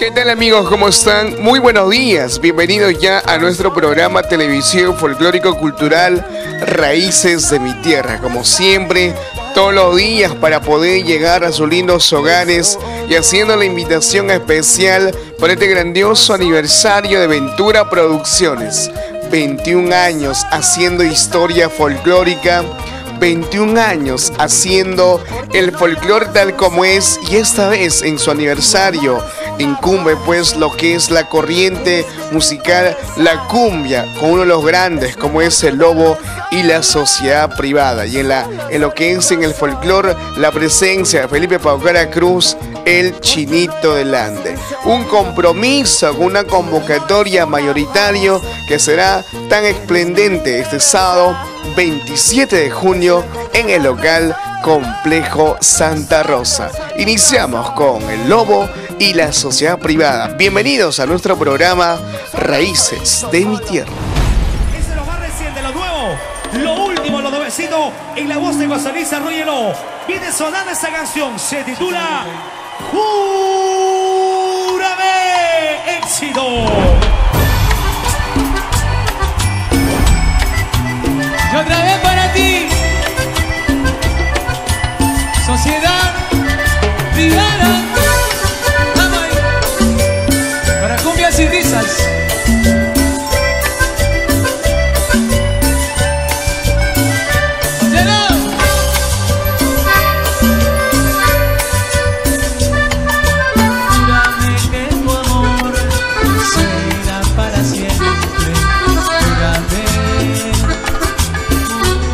¿Qué tal amigos? ¿Cómo están? Muy buenos días. Bienvenidos ya a nuestro programa televisivo folclórico cultural Raíces de mi Tierra. Como siempre, todos los días para poder llegar a sus lindos hogares y haciendo la invitación especial por este grandioso aniversario de Ventura Producciones. 21 años haciendo historia folclórica. 21 años haciendo el folclore tal como es, y esta vez en su aniversario incumbe pues lo que es la corriente musical, la cumbia, con uno de los grandes como es el Lobo y la Sociedad Privada, y en lo que es en el folclore la presencia de Felipe Paucara Cruz, el Chinito del Ande. Un compromiso con una convocatoria mayoritario que será tan esplendente este sábado 27 de junio en el local Complejo Santa Rosa. Iniciamos con el Lobo y la Sociedad Privada. Bienvenidos a nuestro programa Raíces de mi Tierra. Es de lo más reciente, lo nuevo, lo último, lo nuevecito, en la voz de José Luis Arroyelo. Viene sonando esta canción, se titula Júrame Éxito. Y otra vez para ti, Sociedad Privada. Vamos ahí. Para cumbias y risas. Júrame que tu amor será para siempre. Júrame.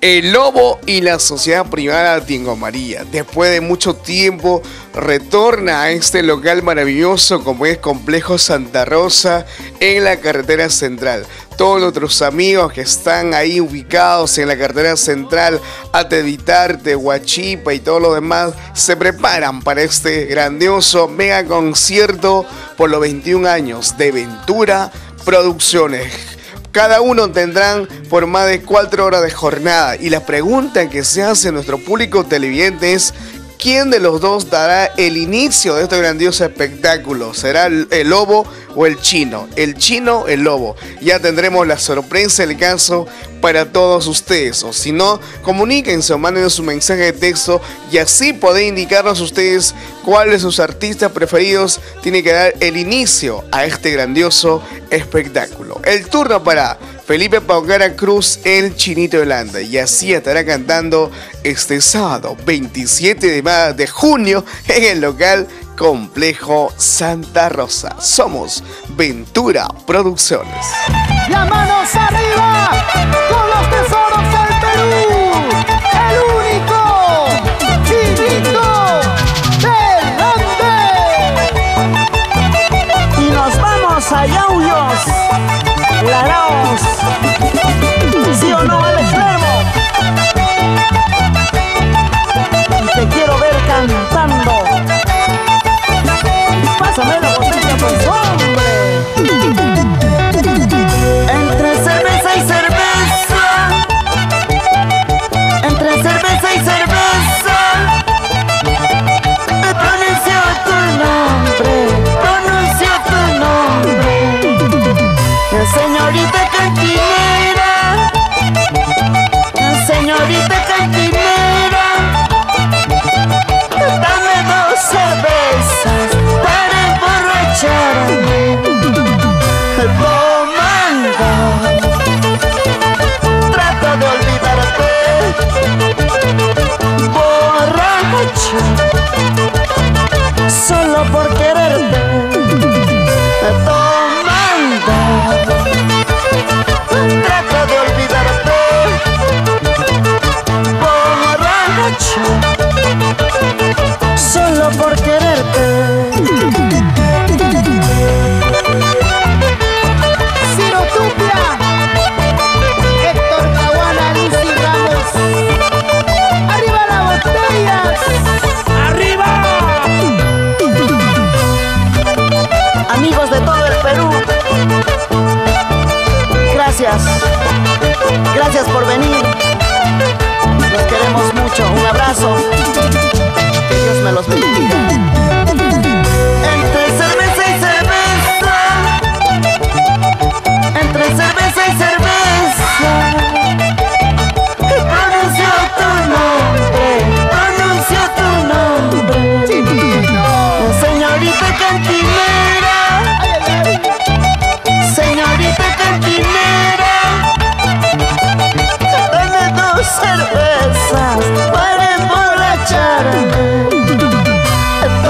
El Lobo y la Sociedad Privada Tingo María, después de mucho tiempo, retorna a este local maravilloso como es Complejo Santa Rosa en la carretera central. Todos nuestros amigos que están ahí ubicados en la carretera central, Atevitarte, Huachipa y todo lo demás, se preparan para este grandioso mega concierto por los 21 años de Ventura Producciones. Cada uno tendrán por más de 4 horas de jornada y la pregunta que se hace a nuestro público televidente es: ¿quién de los dos dará el inicio de este grandioso espectáculo? ¿Será el Lobo o el Chino? El Chino, el Lobo. Ya tendremos la sorpresa del caso para todos ustedes. O si no, comuníquense o manden su mensaje de texto y así poder indicarnos ustedes cuáles de sus artistas preferidos tienen que dar el inicio a este grandioso espectáculo. El turno para Felipe Paucara Cruz, el Chinito de Holanda, y así estará cantando este sábado 27 de junio en el local Complejo Santa Rosa. Somos Ventura Producciones. Las manos arriba con los tesoros del Perú, el único Chinito del Ande. Y nos vamos a Yauyos, Laraos, ¿sí o no, Alex Lermo? Y te quiero ver cantando. Pásame la botella, pues, hombre. Entre cerveza y cerveza, entre cerveza y cerveza, me pronuncio tu nombre, señorita cantinera, señorita cantinera, dame 2 cervezas para emborracharme. Tomando, trato de olvidarte, borracho, solo por quererte. Tomando, trato de olvidarte, borracho, solo por quererte. Héctor Caguana, Lucy Ramos. ¡Arriba las botellas! ¡Arriba! Amigos de todo el Perú, gracias. Gracias por venir. Los queremos mucho. Un abrazo. Que Dios me los bendiga. Entre cerveza y cerveza, entre cerveza y cerveza, pronuncio tu nombre, señorita cantinera, señorita cantinera, dame 2 cervezas para emborracharme.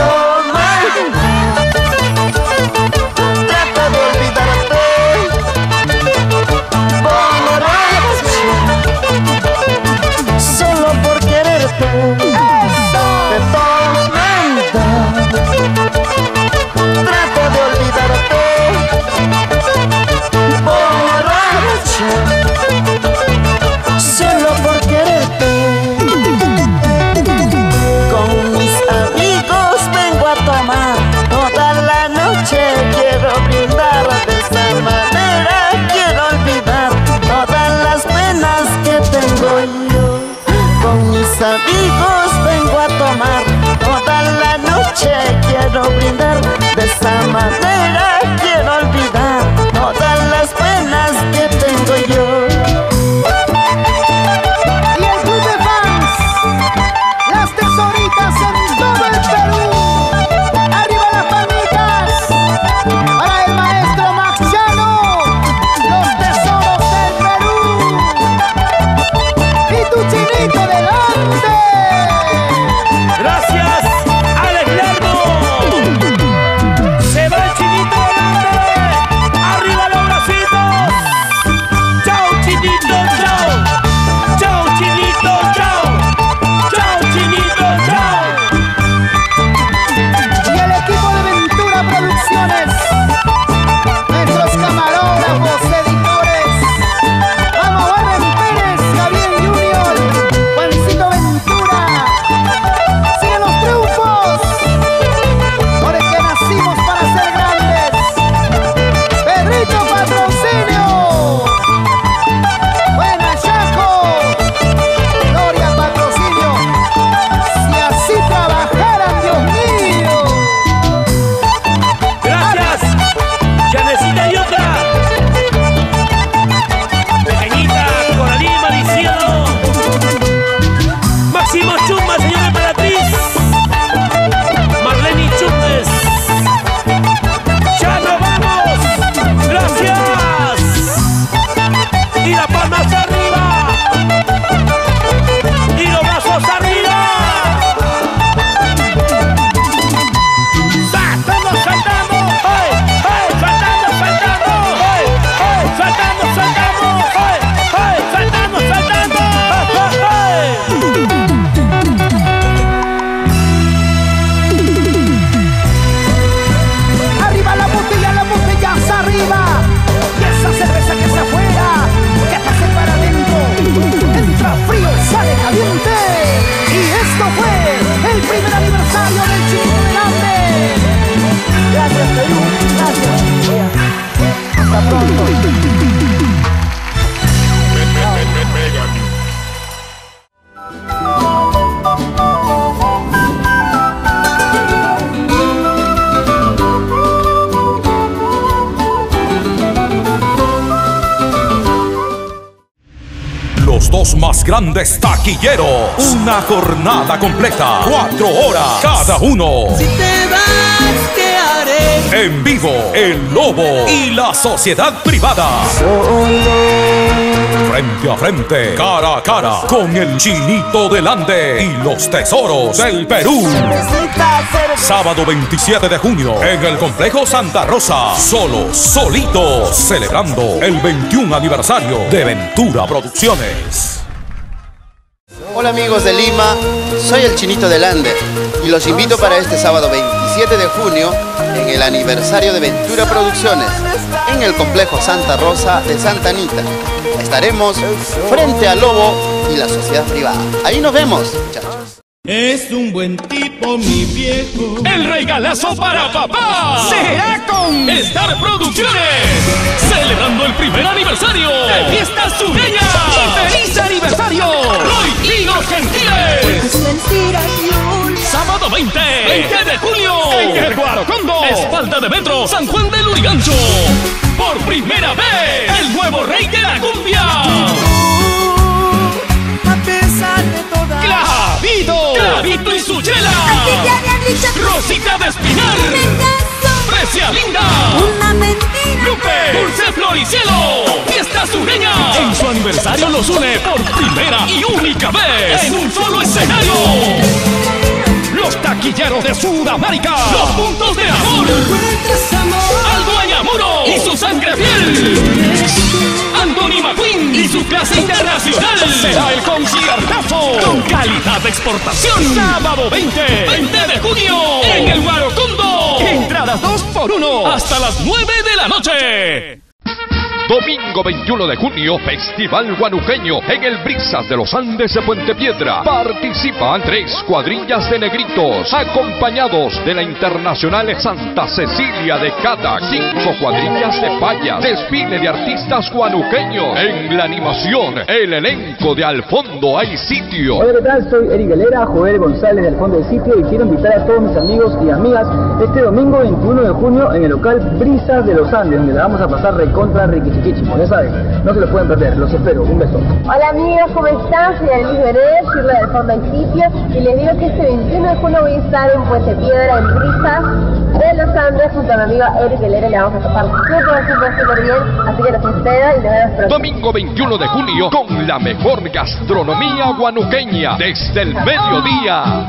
dos más grandes taquilleros. Una jornada completa, 4 horas cada uno. Si te vas, ¿qué haré? En vivo, El Lobo y la Sociedad Privada. Frente a frente, cara a cara, con el Chinito del Ande y los Tesoros del Perú. Sábado 27 de junio, en el Complejo Santa Rosa. Solitos, celebrando el 21 aniversario de Ventura Producciones. Hola amigos de Lima, soy el Chinito del Ande y los invito para este sábado 27 de junio en el aniversario de Ventura Producciones en el Complejo Santa Rosa de Santa Anita. Estaremos frente al Lobo y la Sociedad Privada. Ahí nos vemos, muchachos. Es un buen tipo, mi viejo. El regalazo para papá será con Star Producciones, celebrando el primer aniversario de Fiestas Sureñas. ¡Feliz aniversario, Roy y los Gentiles! Sábado 20 de junio, en el Guarocondo, espalda de metro, San Juan del Lurigancho. Por primera vez, el nuevo rey de la cumbia. Clavito y su chela. Rosita de Espinar. Precia Linda. Lupe, Dulce Floricielo. Fiesta Sureña. En su aniversario los une por primera y única vez en un solo escenario. Los taquilleros de Sudamérica. Los puntos de amor. Aldo Ayamuno y su sangre fiel. Anthony McQueen y su clase internacional. Será el conciertazo con calidad de exportación. Sábado 20 de junio en el Guarocondo. Entradas 2 por 1 hasta las 9 de la noche. Domingo 21 de junio, Festival Guanuqueño en el Brisas de los Andes de Puente Piedra. Participan 3 cuadrillas de negritos, acompañados de la Internacional Santa Cecilia de Cata, 5 cuadrillas de payas, desfile de artistas guanuqueños. En la animación, el elenco de Al Fondo Hay Sitio. Hola, ¿qué tal? Soy Eric Galera, Joel González del Fondo del Sitio y quiero invitar a todos mis amigos y amigas este domingo 21 de junio en el local Brisas de los Andes, donde la vamos a pasar recontra riquísimo. Ya saben, no se lo pueden perder, los espero, un beso. Hola amigos, ¿cómo están? Soy Arelis Benet, Shirley del Fondo del Sitio y les digo que este 21 de junio voy a estar en Puente Piedra, en Brisas de los Andes, junto a mi amigo Eric Galera, y le vamos a pasar súper bien, así que los espero y nos vemos pronto. Domingo 21 de junio con la mejor gastronomía guanuqueña desde el mediodía.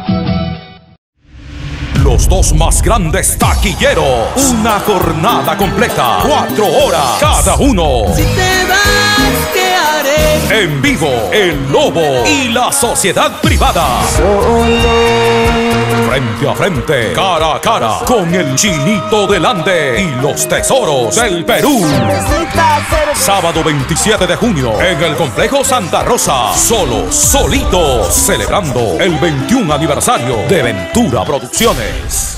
Los dos más grandes taquilleros. Una jornada completa, 4 horas cada uno. Si te vas, ¿qué haré? En vivo, El Lobo y la Sociedad Privada. Frente a frente, cara a cara, con el Chinito del Ande y los Tesoros del Perú. Sábado 27 de junio, en el Complejo Santa Rosa. Solitos, celebrando el 21 aniversario de Ventura Producciones.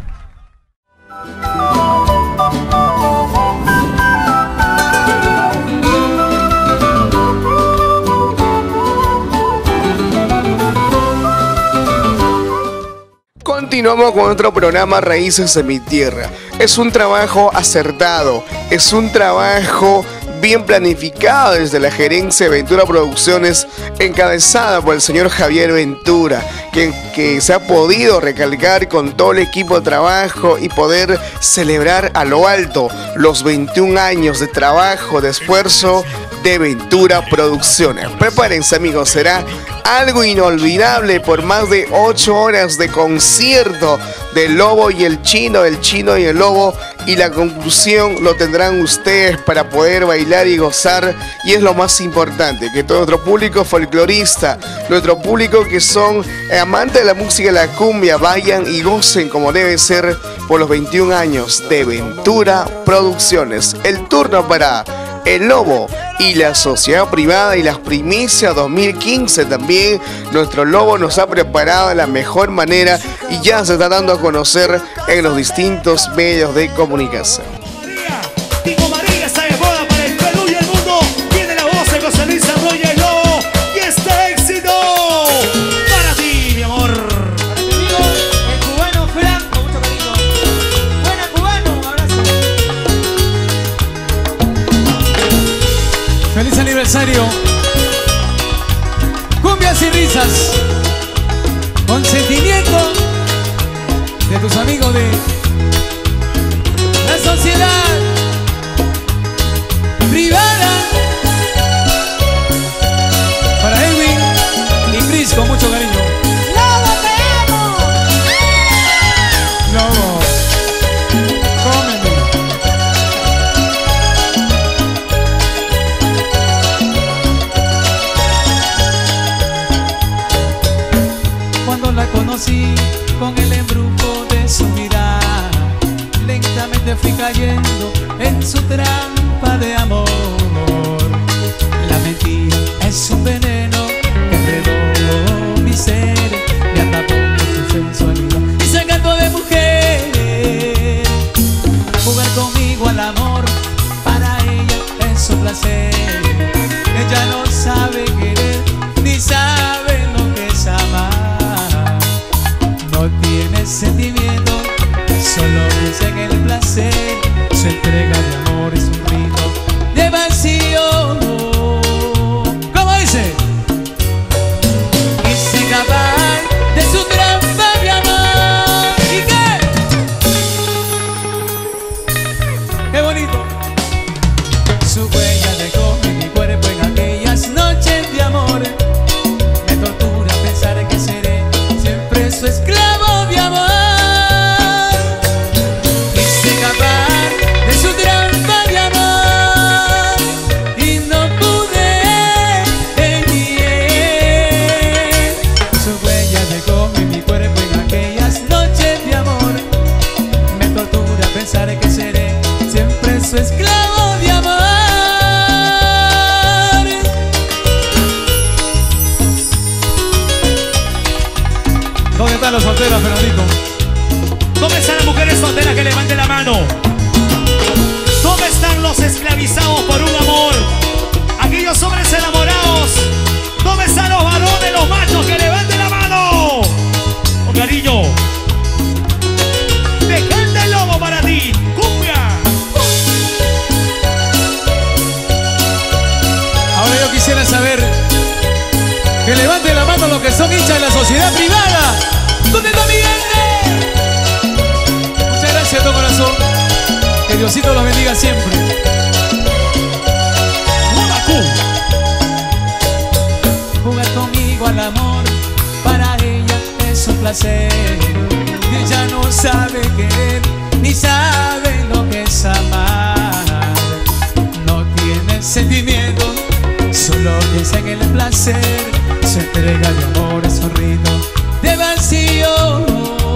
Continuamos con otro programa Raíces de mi Tierra. Es un trabajo acertado, es un trabajo bien planificado desde la gerencia de Ventura Producciones, encabezada por el señor Javier Ventura, que se ha podido recalcar con todo el equipo de trabajo y poder celebrar a lo alto los 21 años de trabajo, de esfuerzo de Ventura Producciones. Prepárense amigos, será algo inolvidable por más de 8 horas de concierto del Lobo y el Chino, del Chino y el Lobo, y la conclusión lo tendrán ustedes para poder bailar y gozar, y es lo más importante, que todo nuestro público folclorista, nuestro público que son amantes de la música de la cumbia, vayan y gocen como debe ser por los 21 años de Ventura Producciones. El turno para El Lobo y la Sociedad Privada y las primicias 2015 también. Nuestro Lobo nos ha preparado de la mejor manera y ya se está dando a conocer en los distintos medios de comunicación. Tico María está de moda para el Perú y el mundo. Tiene la voz de José Luis Arroyo el Lobo y este éxito para ti, mi amor. Para mi amigo, el cubano Franco, mucho cariño. Buena cubano, un abrazo. Feliz aniversario cosas con sentimiento de tus amigos de la sociedad privada. Para Edwin y Chris con mucho cariño. ¡Lobo, te amo! Lobo, cómeme. Cuando la conocí con el embrujo de su mirada, lentamente fui cayendo en su trampa de amor. La mentira es un veneno que enredó mi ser, me atrapó con su sensualidad y se encantó de mujer. Jugar conmigo al amor, para ella es un placer. Ella no sabe querer, ni sabe lo que es amar. No tiene sentimiento, solo piensa en el placer. Su entrega de amor es un rito de vacío. ¿Cómo dice? Y sin acabar de su trampa de amor. ¿Y qué? ¡Qué bonito! Su huella dejó en mi cuerpo en aquellas noches de amor. Me tortura pensar que seré siempre su esclavo de amor. Quise escapar de su trampa de amor y no pude. Su huella dejó en mi cuerpo en aquellas noches de amor. Me tortura pensar que seré siempre su esclavo de amor. ¿Dónde están los solteros, Fernandito? ¿Dónde están las mujeres solteras que levanten la mano? ¿Dónde están los esclavizados por un amor? Aquellos hombres enamorados. ¿Dónde están los varones, los machos que levanten la mano? Con cariño. Dejando el lobo para ti. Cumbia. Ahora yo quisiera saber que levanten la mano los que son hinchas de la sociedad privada. ¿Dónde está mi gente? Muchas gracias, todo corazón. Que Diosito los bendiga siempre. Jugar conmigo al amor, para ella es un placer. Ella no sabe querer, ni sabe lo que es amar. No tiene sentimiento, solo piensa en el placer. Su entrega de amor es un rito de vacío.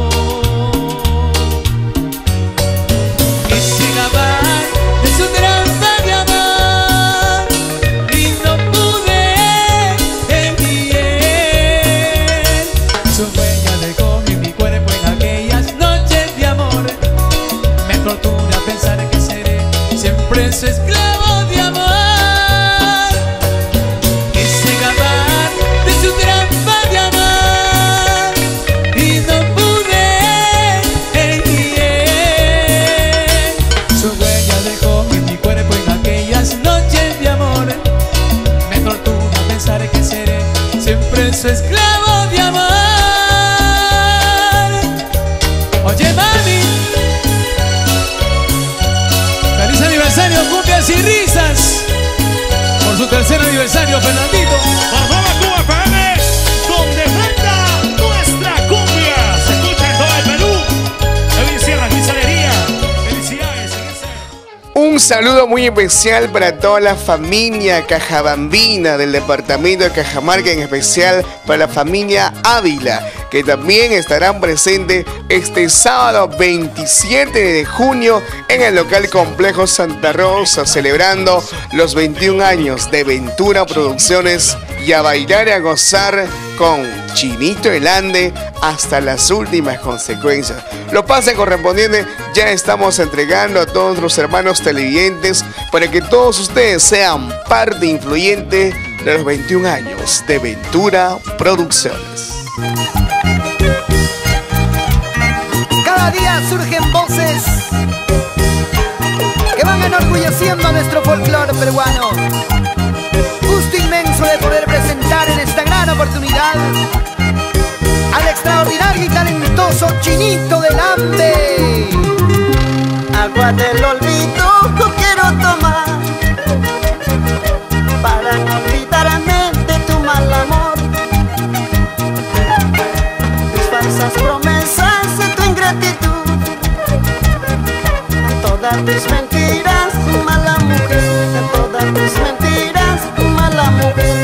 Quise escapar de su trampa de amor y no pude. Su huella dejó en mi cuerpo en aquellas noches de amor. Me tortura pensar que seré siempre su esclavo de amor. Quise escapar de su trampa de amor y no pude. Su huella dejó en mi cuerpo en aquellas noches de amor. Me tortura pensar que seré siempre su esclavo de amor. Oye, mami, feliz aniversario, cumbias y risas. Por su tercer aniversario, Fernandito. Por Nueva Cuba FM, donde manda nuestra cumbia. Se escucha en todo el Perú. Edwin Sierra, Guisalería. Felicidades. Un saludo muy especial para toda la familia cajabambina del departamento de Cajamarca, en especial para la familia Ávila, que también estarán presentes este sábado 27 de junio en el local Complejo Santa Rosa, celebrando los 21 años de Ventura Producciones, y a bailar y a gozar con Chinito el Ande hasta las últimas consecuencias. Los pases correspondientes ya estamos entregando a todos nuestros hermanos televidentes para que todos ustedes sean parte influyente de los 21 años de Ventura Producciones. Cada día surgen voces que van enorgulleciendo a nuestro folclore peruano. Gusto inmenso de poder presentar en esta gran oportunidad al extraordinario y talentoso Chinito del Ande. Agua del olvido yo quiero tomar para no olvidarme de tu mal amor, tus falsas promesas de tu ingratitud, todas tus mentiras, mala mujer, todas tus mentiras, mala mujer.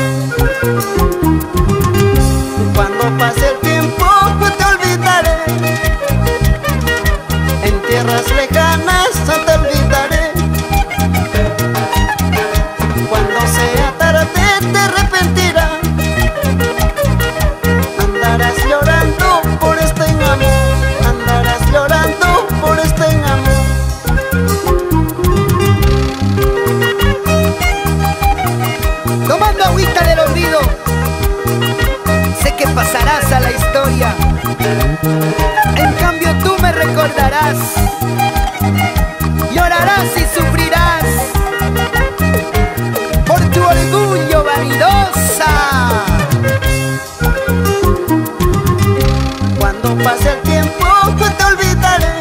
Cuando pase el tiempo te olvidaré, en tierras lejanas te olvidaré. Cuando sea tarde te arrepentirás, andarás llorando por este amor, andarás llorando por este amor. Tomando agüita del olvido, sé que pasarás a la historia. En cambio tú me recordarás, llorarás y sufrirás por tu orgullo vanidosa. Cuando pase el tiempo te olvidaré,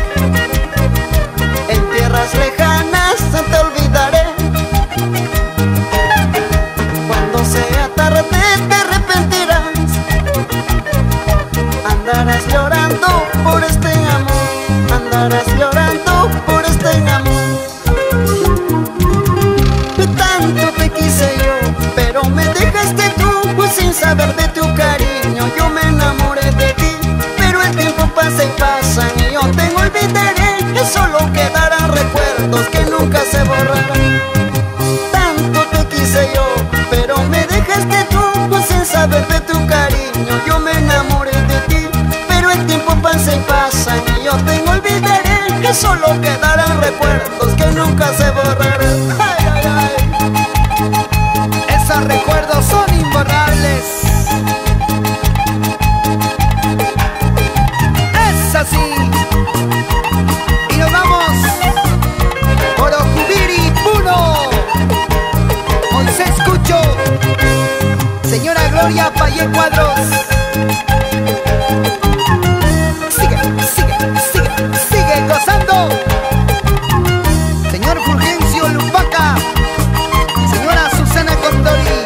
en tierras lejanas te olvidaré. Cuando sea tarde te arrepentirás, andarás llorando por este amor, andarás llorando por este amor. Tanto te quise yo, pero me dejaste tú, pues sin saber de tu cariño. Yo me enamoré de ti, pero el tiempo pasa y pasa y yo te olvidaré, que solo quedarán recuerdos que nunca se borrarán. Tanto te quise yo, pero me dejaste tú, pues sin saber de tu cariño. Yo me enamoré de ti, pero el tiempo pasa y pasa y yo te olvidaré, que solo quedarán recuerdos que nunca se borrarán. Ay, ay, ay. Esos recuerdos son imborrables. Es así. Y nos vamos por Ocubiri Puno. Moisés Cucho, señora Gloria Payé Cuadros. Sigue, sigue, sigue, sigue gozando. Señor Fulgencio Lupaca, señora Susana Condori.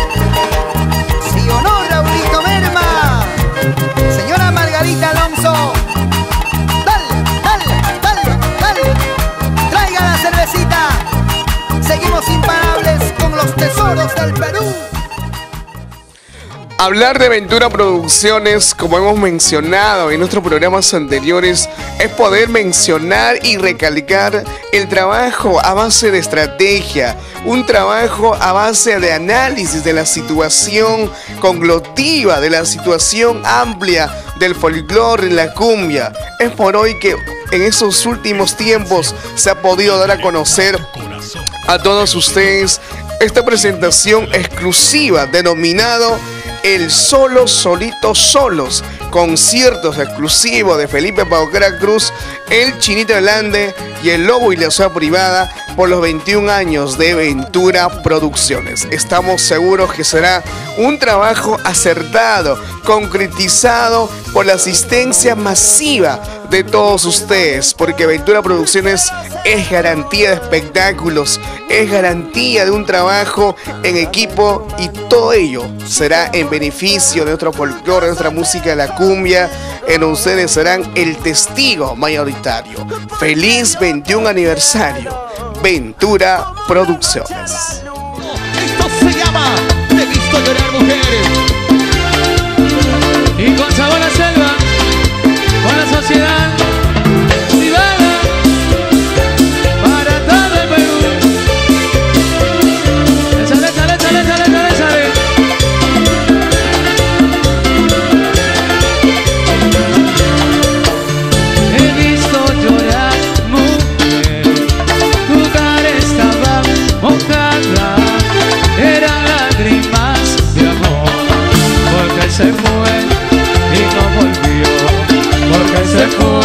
Sí o no, Raulito Merma, señora Margarita Alonso. Dale, dale, dale, dale. Traiga la cervecita. Seguimos imparables con los tesoros del Perú. Hablar de Ventura Producciones, como hemos mencionado en nuestros programas anteriores, es poder mencionar y recalcar el trabajo a base de estrategia, un trabajo a base de análisis de la situación cognitiva, de la situación amplia del folclore en la cumbia. Es por hoy que en esos últimos tiempos se ha podido dar a conocer a todos ustedes esta presentación exclusiva denominado El Solo Solito Solos, conciertos exclusivos de Felipe Paucara Cruz, el Chinito del Ande y el Lobo y la Ciudad Privada por los 21 años de Ventura Producciones. Estamos seguros que será un trabajo acertado, concretizado por la asistencia masiva de todos ustedes, porque Ventura Producciones es garantía de espectáculos, es garantía de un trabajo en equipo, y todo ello será en beneficio de nuestro folclore, de nuestra música de la cumbia, en donde ustedes serán el testigo mayoritario. Feliz 21 aniversario, Ventura Producciones. Esto se llama Te he visto llorar, mujeres. Y con sabor a selva, con la sociedad privada, para todo el Perú. Échale, échale, échale, échale, échale, échale. He visto llorar, mujer, tu cara estaba mojada, eran lágrimas de amor, porque se fue y no volvió, porque se fue.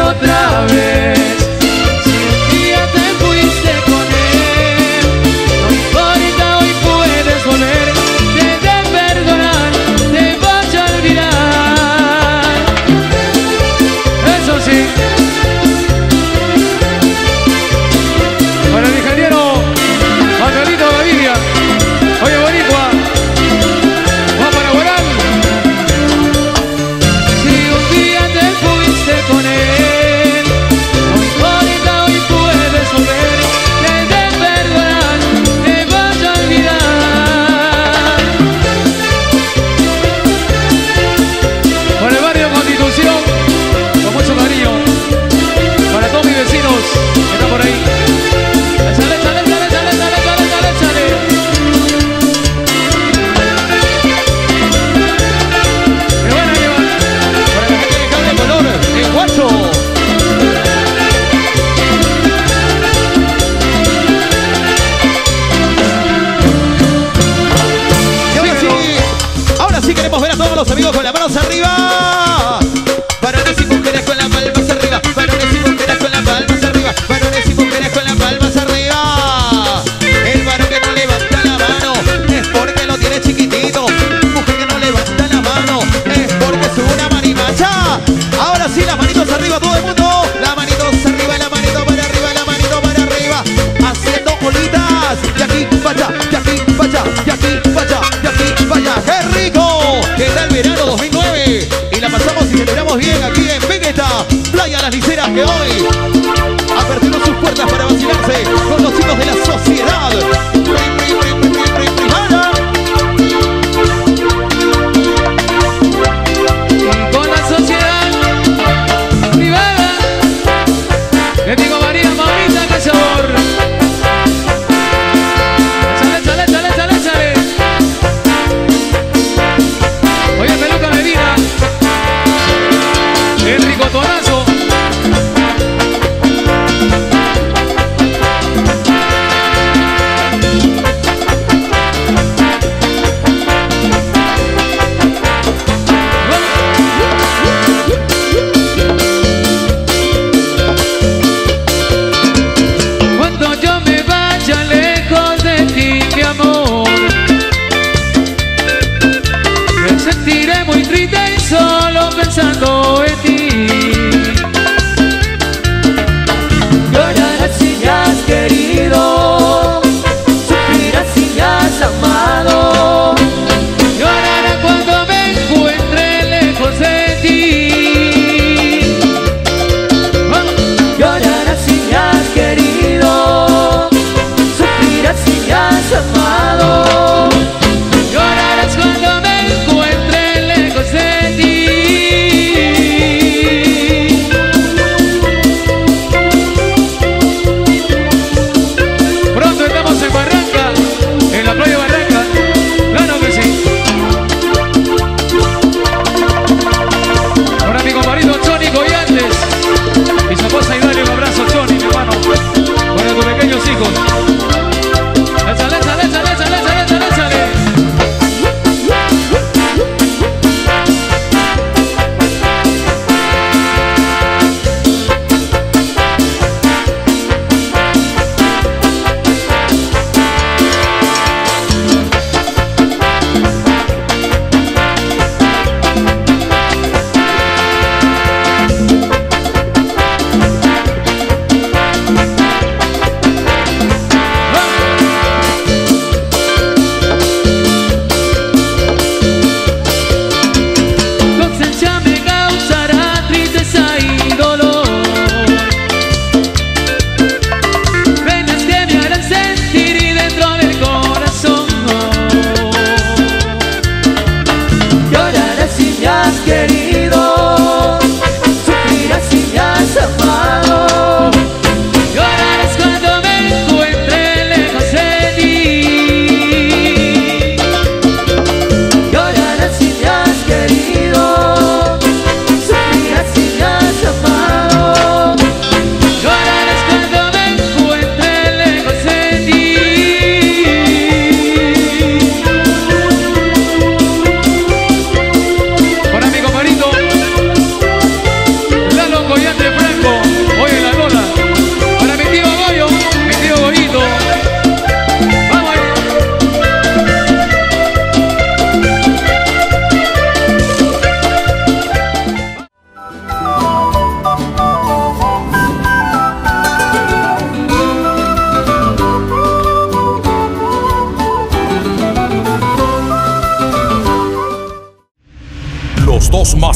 otra vez. Si un día te fuiste con él, no importa, hoy puedes volver. Te de perdonar, te vas a olvidar. Eso sí. Para el ingeniero Angelito Gaviria. Oye, boricua, va para Guarán. Si un día te fuiste con él, no importa, hoy puedes volver. Te de perdonar, te vas a olvidar. Por el barrio Constitución, con mucho cariño, para todos mis vecinos que están por ahí. Échale, échale, échale, échale, échale, échale, échale. Qué buena lleva. Para la gente que cambia el color, el guacho. Y ahora sí queremos ver a todos los amigos con las manos arriba. Varones y mujeres con las palmas arriba. Varones y mujeres con las palmas arriba. Varones y mujeres con las palmas arriba. El varón que no levanta la mano es porque lo tiene chiquitito. Mujer que no levanta la mano es porque es una marimacha. Ahora sí, las manitos arriba todo el mundo. Las manitos arriba, la manito para arriba, la manito para arriba. Haciendo bolitas. De aquí para allá, de aquí para allá, de aquí para allá, de aquí para allá. ¡Qué rico! ¿Qué tal verano 2009? Y la pasamos y celebramos bien aquí en Vegeta, Playa Las Liceras, que hoy aperturó sus puertas para vacilarse con los chicos de la sociedad. Con la sociedad privada, le digo María, mamita, qué sabor. Échale, échale, échale, échale, échale. Oye, Peluca Medina, el ricotonazo. Cuando yo me vaya lejos de ti, mi amor, me sentiré muy triste y solo pensando en ti.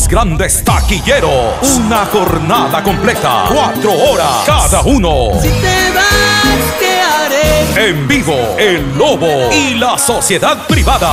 grandes taquilleros. Una jornada completa, 4 horas cada uno. Si te vas, ¿qué haré? En vivo, El Lobo y la Sociedad Privada.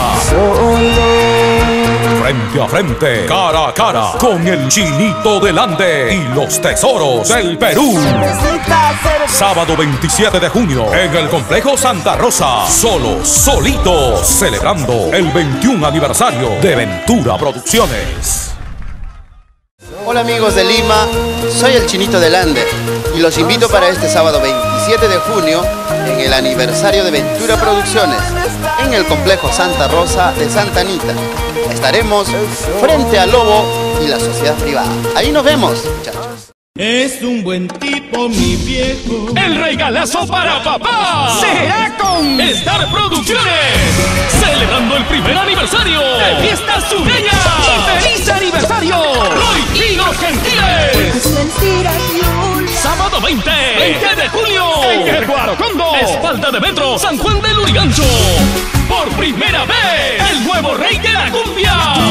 Frente a frente, cara a cara, con el Chinito del Ande y los Tesoros del Perú. Sábado 27 de junio, en el Complejo Santa Rosa. Solitos, celebrando el 21 aniversario de Ventura Producciones. Hola amigos de Lima, soy el Chinito del Ande y los invito para este sábado 27 de junio en el aniversario de Ventura Producciones en el Complejo Santa Rosa de Santa Anita. Estaremos frente al Lobo y la Sociedad Privada. Ahí nos vemos, muchachos. Es un buen tipo, mi viejo. El regalazo para papá será con Star Producciones, celebrando el primer aniversario de Fiestas Sureñas. ¡Feliz aniversario! Roy y los Gentiles. Sábado 20 de julio en el Guarocondo, espalda de metro, San Juan del Lurigancho. Por primera vez, el nuevo rey de la cumbia.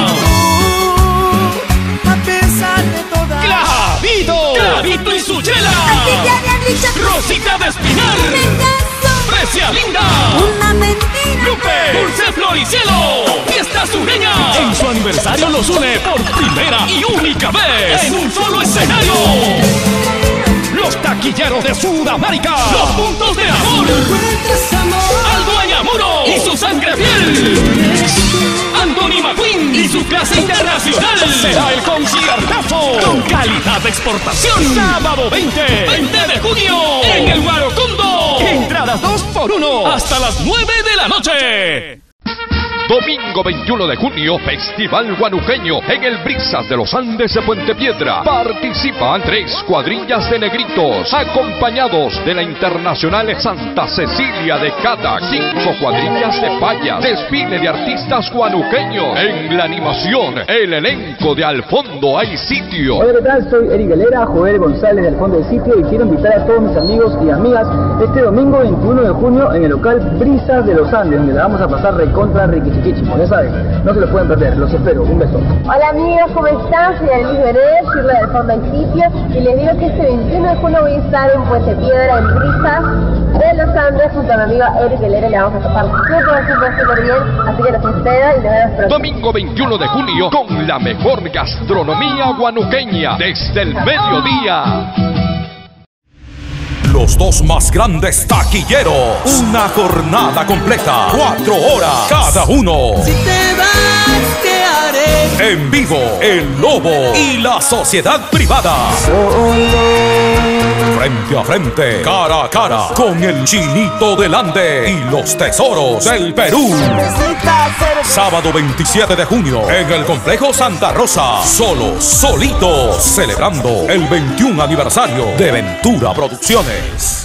A pesar de toda Clavito y su chela. Rosita de Espinar. Precia Linda. Lupe. Dulce Floricielo. Fiesta Sureña. En su aniversario los une por primera y única vez en un solo escenario. Los taquilleros de Sudamérica. Los puntos de amor. Aldo Añamuro y su sangre fiel. Anthony McQueen y su clase internacional. Será el conciertazo con calidad de exportación. Sábado 20 de junio en el Guarocondo. Entradas 2 por 1 hasta las 9 de la noche. Domingo 21 de junio, Festival Guanuqueño en el Brisas de los Andes de Puente Piedra. Participan 3 cuadrillas de negritos, acompañados de la Internacional Santa Cecilia de Cata, 5 cuadrillas de payas, desfile de artistas guanuqueños. En la animación, el elenco de Al Fondo Hay Sitio. Hola, ¿qué tal? Soy Eric Galera, Joel González del Fondo del Sitio y quiero invitar a todos mis amigos y amigas este domingo 21 de junio en el local Brisas de los Andes, donde la vamos a pasar recontra riquichiquichi. Ya saben, no se lo pueden perder, los espero, un beso. Hola amigos, ¿cómo están? Soy Annelies Benet, Shirley del Fondo del Sitio y les digo que este 21 de junio voy a estar en Puente Piedra, en Brisas de los Andes, junto a mi amigo Eric Galera y le vamos a pasar súper bien, así que los espero y nos vemos pronto. Domingo 21 de junio con la mejor gastronomía guanuqueña desde el mediodía. Los 2 más grandes taquilleros. Una jornada completa, 4 horas cada uno. Si te vas, ¿qué haré? En vivo, El Lobo y la Sociedad Privada. Frente a frente, cara a cara, con el Chinito del Ande y los Tesoros del Perú. Sábado 27 de junio, en el Complejo Santa Rosa. Solitos, celebrando el 21 aniversario de Ventura Producciones.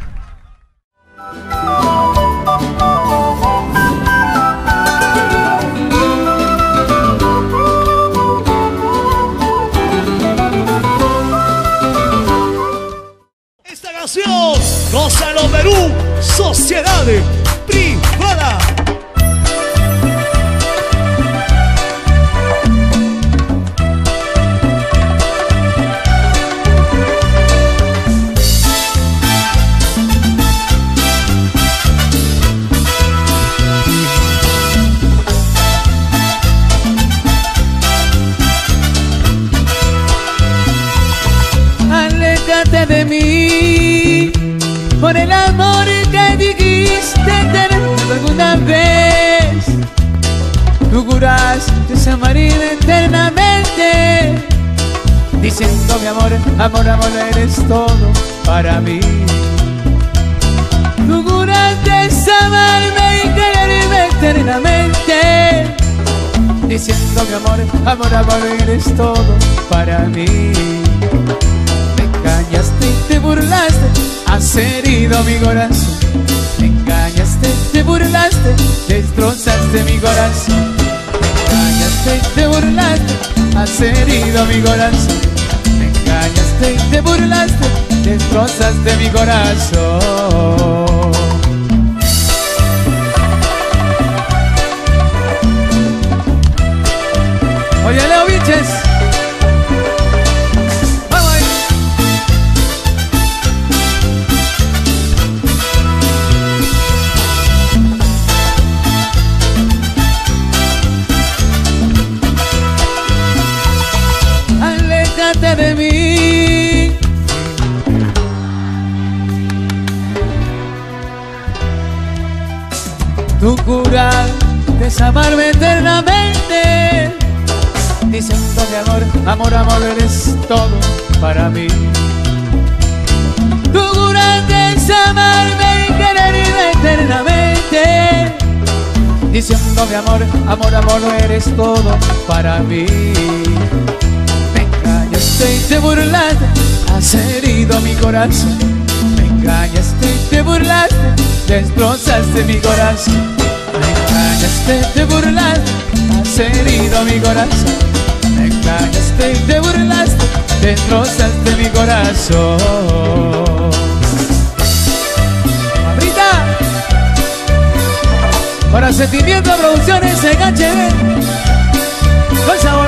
Esta canción, Gózalo Perú, Sociedad Privada. Aléjate de mí por el amor que dijiste tener alguna vez. Tú juraste amarme eternamente, diciendo mi amor, amor, eres todo para mí. Tú juraste amarme y quererme eternamente, diciendo mi amor, eres todo para mí. Engañaste y te burlaste, has herido mi corazón. Me engañaste, te burlaste, destrozaste mi corazón. Me engañaste y te burlaste, has herido mi corazón. Me engañaste y te burlaste, destrozaste mi corazón. Oye, Leo Vilches. amor, amor, eres todo para mí. Tú juraste amarme y quererme eternamente, diciendo mi amor, amor, amor, eres todo para mí. Me engañaste y te burlaste, has herido mi corazón. Me engañaste y te burlaste, destrozaste mi corazón. Me engañaste y te burlaste, has herido mi corazón. Me engañaste y te burlaste, destrozaste mi corazón. Abrita, para Sentimiento Producciones en HD, con sabor.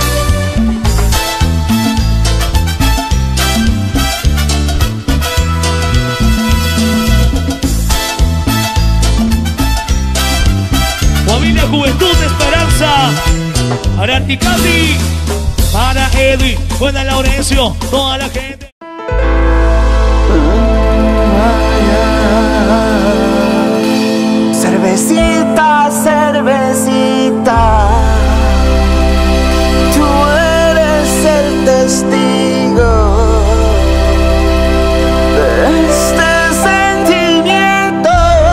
Familia Juventud de Esperanza, para Anticati, para Edwin, buena Laurencio, toda la gente. Cervecita, cervecita, tú eres el testigo de este sentimiento,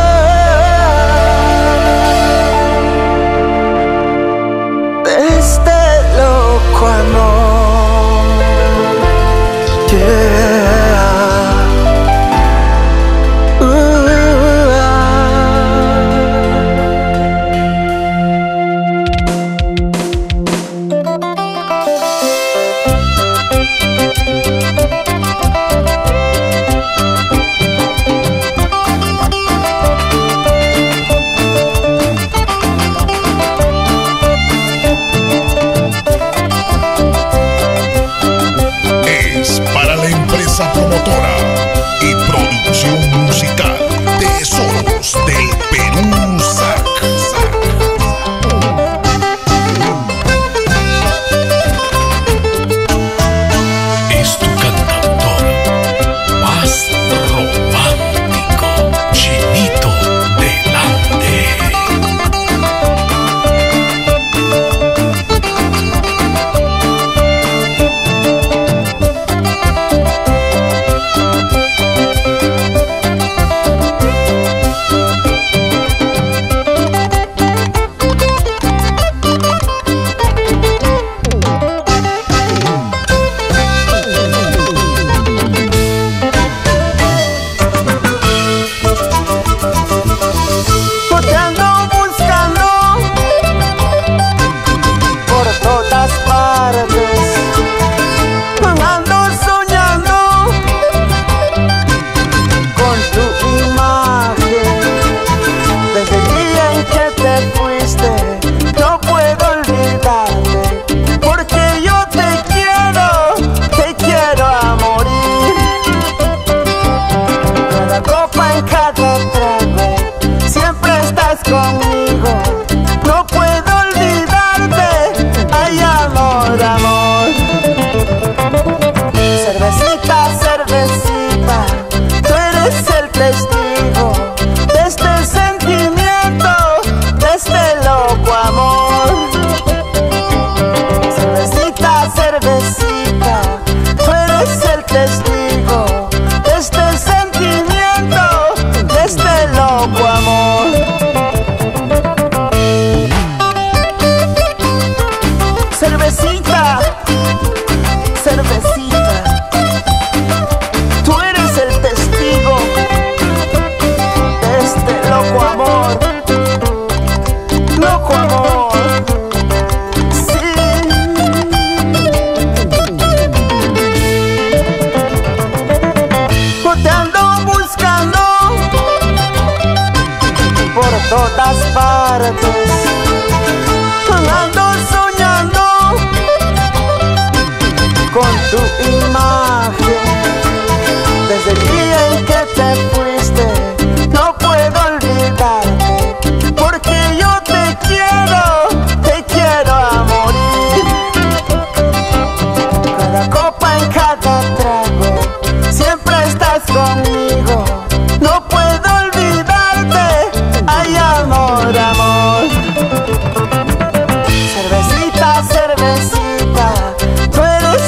de este loco amor. Yeah. Promotora y producción musical Tesoros del Perú, SAC. Es tu cantautor más romántico, Chinito Delante. todas partes. Ando soñando con tu imagen. Desde el día en que te fuiste, no puedo olvidarte, porque yo te quiero a morir. Cada copa, en cada trago, siempre estás conmigo. No puedo olvidarte, ay amor, amor. Cervecita, cervecita, tú eres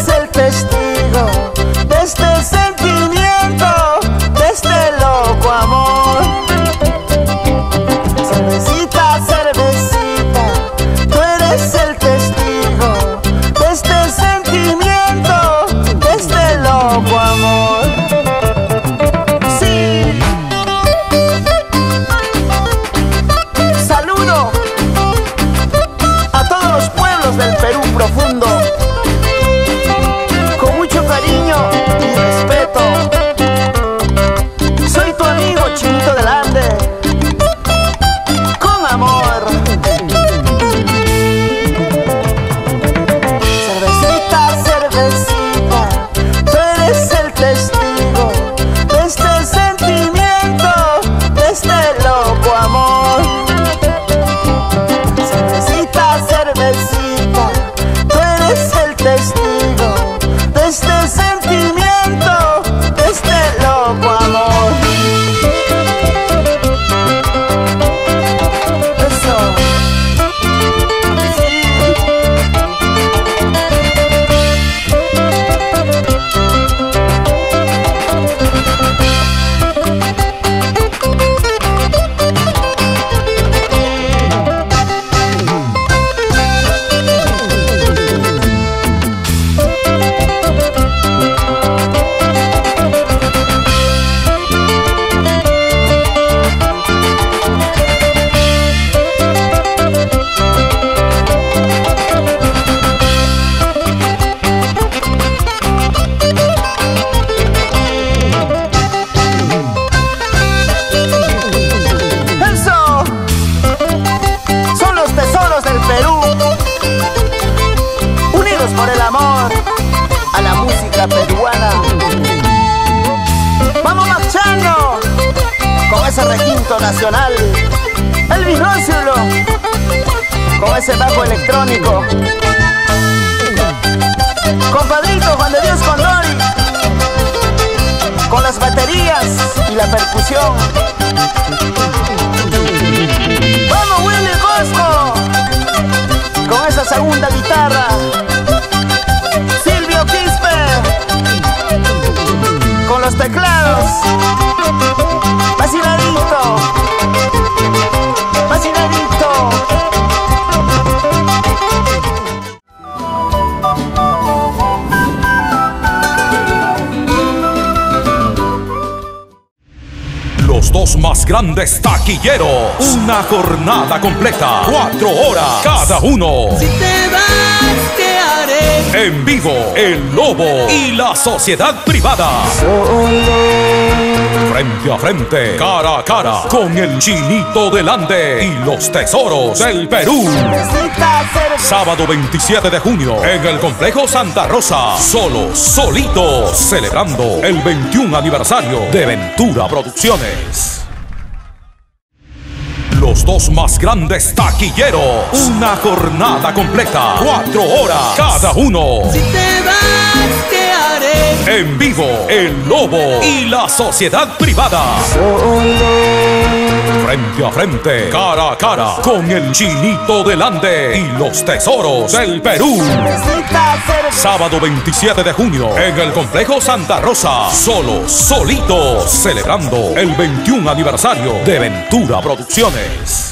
Vamos marchando con ese requinto nacional. El Virróciulo con ese bajo electrónico. Compadrito Juan de Dios Condori con las baterías y la percusión. Vamos Willy Cosco con esa segunda guitarra. Silvio Quispe con los teclados. Vaciladito, vaciladito. Los dos más grandes taquilleros. Una jornada completa. 4 horas cada uno. Si te vas, ¿qué haré? En vivo, El Lobo y la Sociedad Privada. Frente a frente, cara a cara, con el Chinito del Ande y los Tesoros del Perú. Sábado 27 de junio, en el Complejo Santa Rosa. Solos, solitos, celebrando el 21 aniversario de Ventura Producciones. Los dos más grandes taquilleros. Una jornada completa. 4 horas cada uno. Si te vas, ¿qué haré? En vivo, El Lobo y la Sociedad Privada. Frente a frente, cara a cara, con el Chinito del Ande y los Tesoros del Perú. Sábado 27 de junio, en el Complejo Santa Rosa. Solos, solitos, celebrando el 21 aniversario de Ventura Producciones.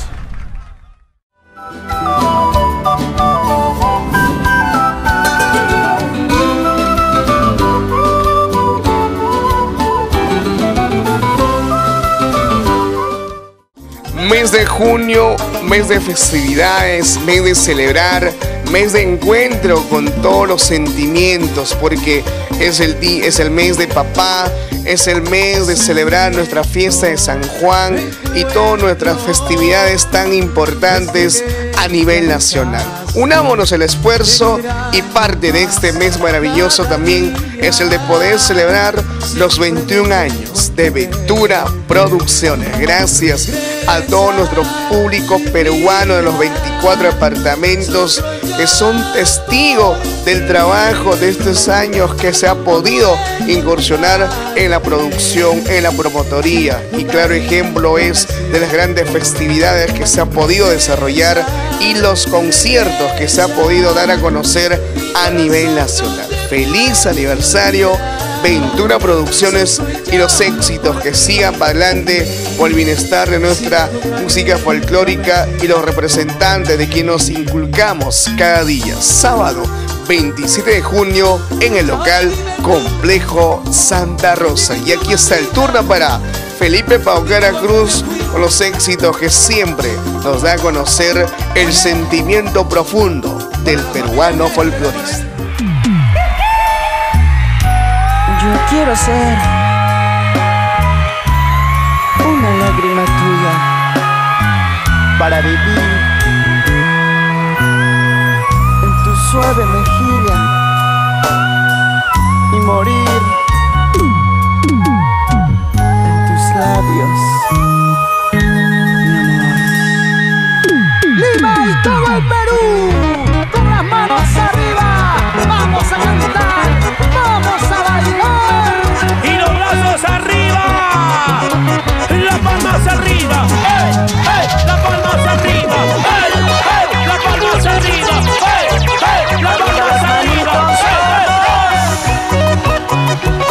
Mes de junio, mes de festividades, mes de celebrar, mes de encuentro con todos los sentimientos, porque es el mes de papá, es el mes de celebrar nuestra fiesta de San Juan y todas nuestras festividades tan importantes a nivel nacional. Unámonos el esfuerzo y parte de este mes maravilloso también es el de poder celebrar los 21 años de Ventura Producciones. Gracias a todo nuestro público peruano de los 24 departamentos que son testigos del trabajo de estos años que se ha podido incursionar en la producción, en la promotoría. Y claro ejemplo es de las grandes festividades que se ha podido desarrollar y los conciertos que se ha podido dar a conocer a nivel nacional. ¡Feliz aniversario! Ventura Producciones y los éxitos que sigan para adelante por el bienestar de nuestra música folclórica y los representantes de quien nos inculcamos cada día. Sábado 27 de junio en el local Complejo Santa Rosa. Y aquí está el turno para Felipe Paucara Cruz con los éxitos que siempre nos da a conocer el sentimiento profundo del peruano folclorista. Yo quiero ser una lágrima tuya para vivir en tu suave mejilla y morir en tus labios, mi amor. Lima y todo el Perú, con las manos arriba, vamos a cantar, vamos a bailar. Y los brazos arriba, las palmas arriba, ¡hey, hey! Las palmas arriba, ¡hey, hey! Las palmas arriba, ¡hey, hey! Las palmas arriba, ¡hey, hey!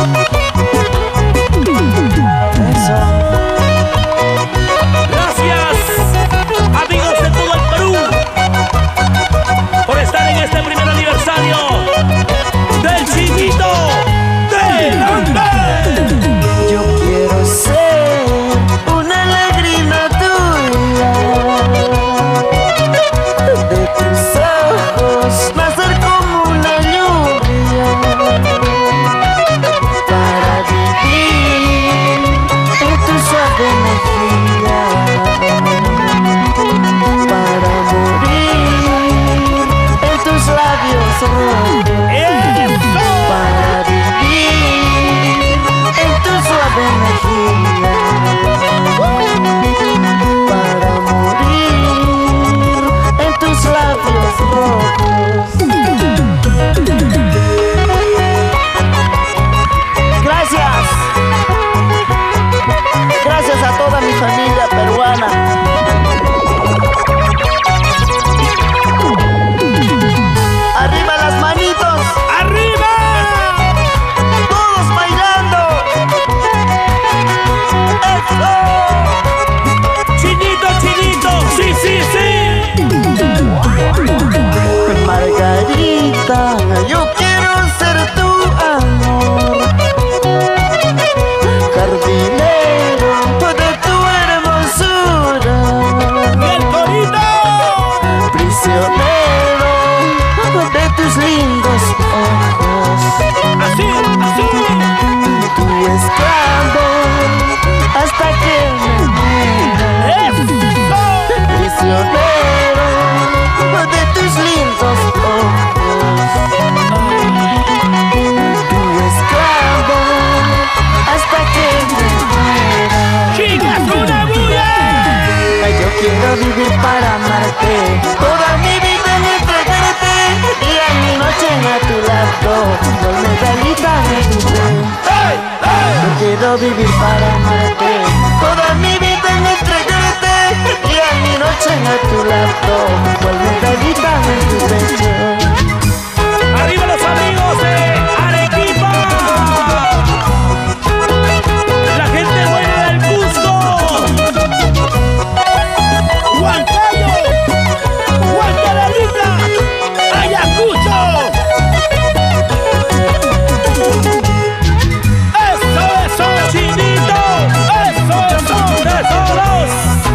estén a tu lado, cual medallita de tu fe. Yo quiero vivir para amarte, toda mi vida en entregarte, y a mi noche a tu lado, cual medallita de tu pecho. ¡Arriba los amigos de Arequipa! ¡La gente buena del Cusco! ¡Huancayo! ¡Huancalalita! ¡Ayacucho! ¡Eso! ¡Chinito! ¡Eso! ¡Tesoros!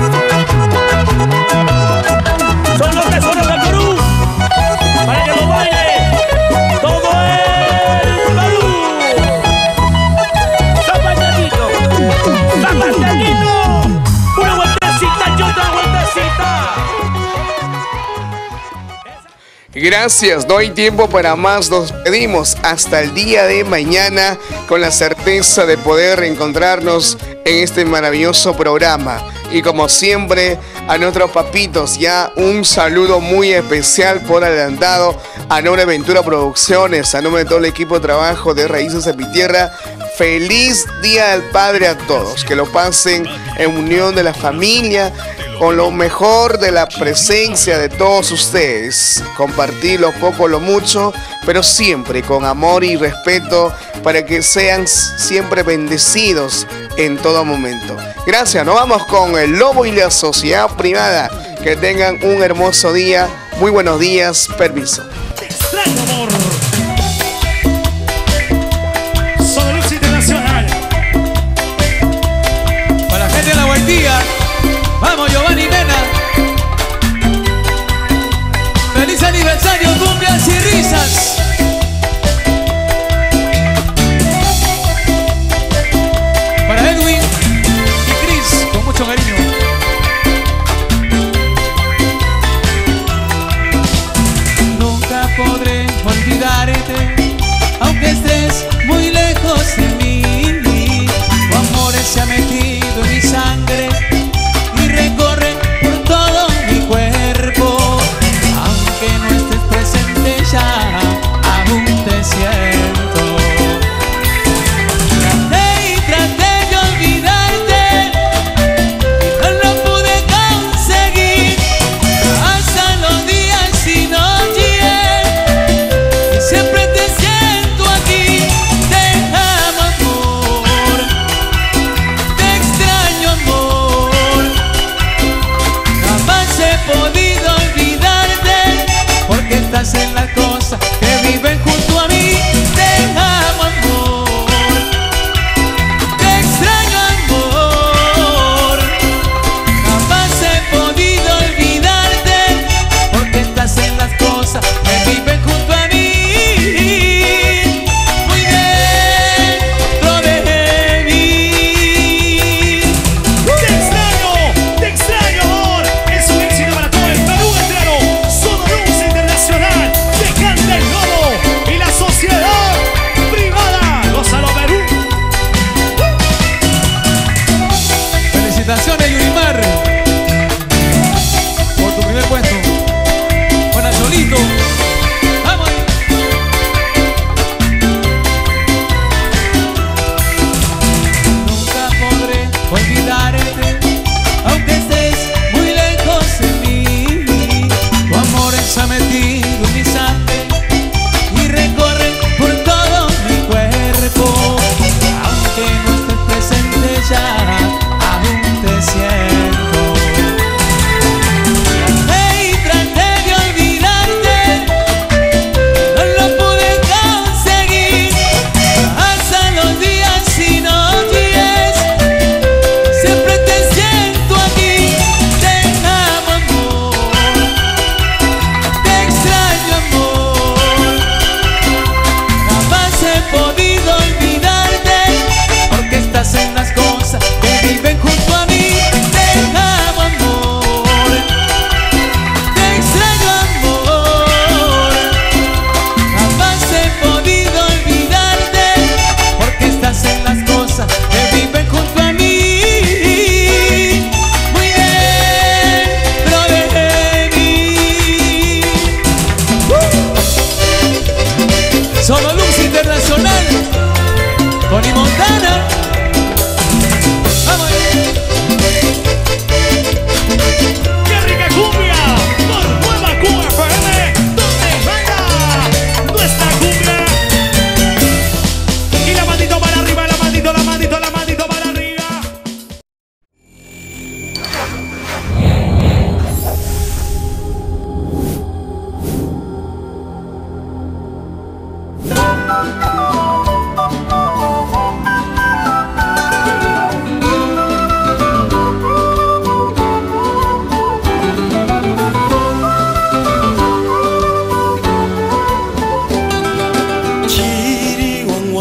Son los tesoros del Perú, para que lo baile todo el Perú. Zapateadito, zapateadito, una vueltecita y otra vueltecita. Gracias, no hay tiempo para más, nos pedimos hasta el día de mañana con la certeza de poder reencontrarnos en este maravilloso programa. Y como siempre, a nuestros papitos, ya un saludo muy especial por adelantado a nombre de Ventura Producciones, a nombre de todo el equipo de trabajo de Raíces de mi Tierra. Feliz Día del Padre a todos, que lo pasen en unión de la familia, con lo mejor de la presencia de todos ustedes. Compartir lo poco, lo mucho, pero siempre con amor y respeto para que sean siempre bendecidos en todo momento. Gracias, nos vamos con el Lobo y la Sociedad Privada. Que tengan un hermoso día. Muy buenos días, permiso. Extraño amor. Solo Luz Internacional. Para la gente de la Guaitía, vamos Giovanni Mena. Feliz aniversario, cumbias y risas. Para Edwin y Chris, con mucho cariño. Nunca podré olvidarte, aunque estés muy lejos de mí. Tu amor se ha metido en mi sangre y recorre por todo mi cuerpo. Aunque no estés presente ya, aún te siento. Traté y traté de olvidarte y no lo pude conseguir. Pasan los días y noches y siempre te siento aquí. Te amo amor, te extraño amor. Jamás he podido olvidarte porque estás en las cosas que viven junto a mí. Te amo amor, te extraño amor. Jamás he podido olvidarte porque estás en las cosas que viven junto a mí. Muy dentro de mí. Te extraño amor. Es un éxito para todo el Perú entero. Solo Luz Internacional. Te canta el Lobo y la Sociedad Privada. Gózalo Perú. Felicitaciones Yurimar por tu primer puesto. Buena Solito. Vamos ahí. Nunca podré olvidarte, aunque estés muy lejos de mí. Tu amor se ha metido en mi sangre y recorre por todo mi cuerpo. Aunque no estés presente ya, aún te siento.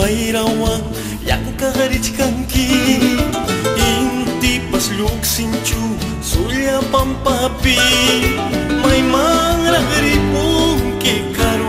Mayrawan yang kaharitskanki Inti pasluk sinchu Sulya pampapi May mangragri pun ke karo